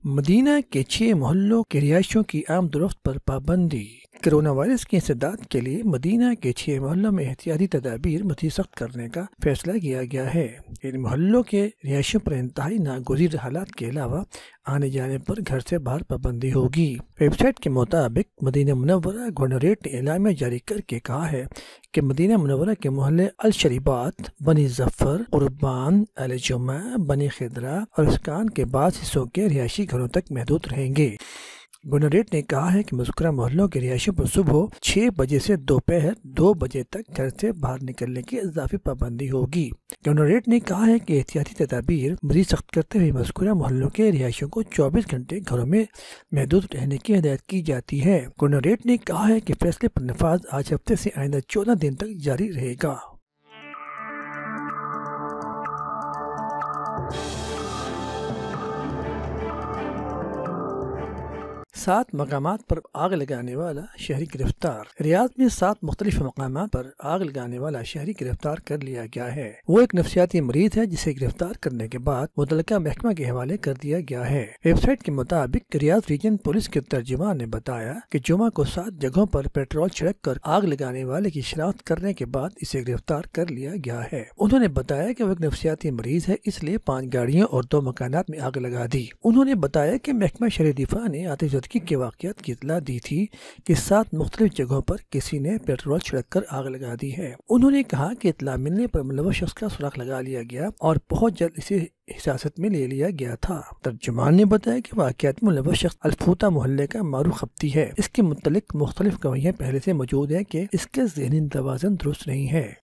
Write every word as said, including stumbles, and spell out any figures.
مدینہ کے چھ محلوں کے رہائشیوں کی آمد و رفت پر پابندی۔ کرونا وائرس کی انسداد کے لیے مدینہ کے چھ محلوں میں احتیاطی تدابیر مزید سخت کرنے کا فیصلہ کیا گیا ہے۔ ان محلوں کے رہائشیوں پر انتہائی ناگزیر حالات کے علاوہ آنے جانے پر گھر سے باہر پابندی ہوگی۔ ویب سائٹ کے مطابق مدینہ منورہ گورنریٹ نے اعلامیہ جاری کر کے کہا ہے کہ مدینہ منورہ کے محلے الشریبات، بنی ظفر، قربان، اہل جمعہ، بنی خضرہ اور اسکان کے بعض حصوں کے رہائشی گھروں تک محدود رہیں گے۔ گورنریٹ نے کہا ہے کہ مذکورہ محلوں کے رہائشیوں پر صبح چھ بجے سے دوپہر دو بجے تک گھر سے باہر نکلنے کی اضافی پابندی ہوگی۔ گورنریٹ نے کہا ہے کہ احتیاطی تدابیر مزید سخت کرتے ہوئے مذکورہ محلوں کے رہائشیوں کو چوبیس گھنٹے گھروں میں محدود رہنے کی ہدایت کی جاتی ہے۔ گورنریٹ نے کہا ہے کہ فیصلے پر نفاذ آج ہفتے سے آئندہ چودہ دن تک جاری رہے گا۔ سات مقامات پر آگ لگانے والا شہری گرفتار۔ ریاض میں سات مختلف مقامات پر آگ لگانے والا شہری گرفتار کر لیا گیا ہے۔ وہ ایک نفسیاتی مریض ہے جسے گرفتار کرنے کے بعد متعلقہ محکمہ کے حوالے کر دیا گیا ہے۔ ویب سائٹ کے مطابق ریاض ریجن پولیس کے ترجمان نے بتایا کہ جمعہ کو سات جگہوں پر پیٹرول چھڑک کر آگ لگانے والے کی شناخت کرنے کے بعد اسے گرفتار کر لیا گیا ہے۔ انہوں نے بتایا کہ وہ ایک نفسیاتی مریض ہے، اس لیے پانچ گاڑیوں اور دو مکانات میں آگ لگا دی۔ انہوں نے بتایا کہ محکمہ شہری دفاع نے آتش زدگی کے واقعات کی اطلاع دی تھی کہ سات مختلف جگہوں پر کسی نے پیٹرول چھڑک کر آگ لگا دی ہے۔ انہوں نے کہا کہ اطلاع ملنے پر ملوث شخص کا سراغ لگا لیا گیا اور بہت جلد اسے حراست میں لے لیا گیا تھا۔ ترجمان نے بتایا کہ واقعات میں ملوث شخص الفوطہ محلے کا معروف خپتی ہے۔ اس کے متعلق مختلف گواہیاں پہلے سے موجود ہیں کہ اس کے ذہنی توازن درست نہیں ہے۔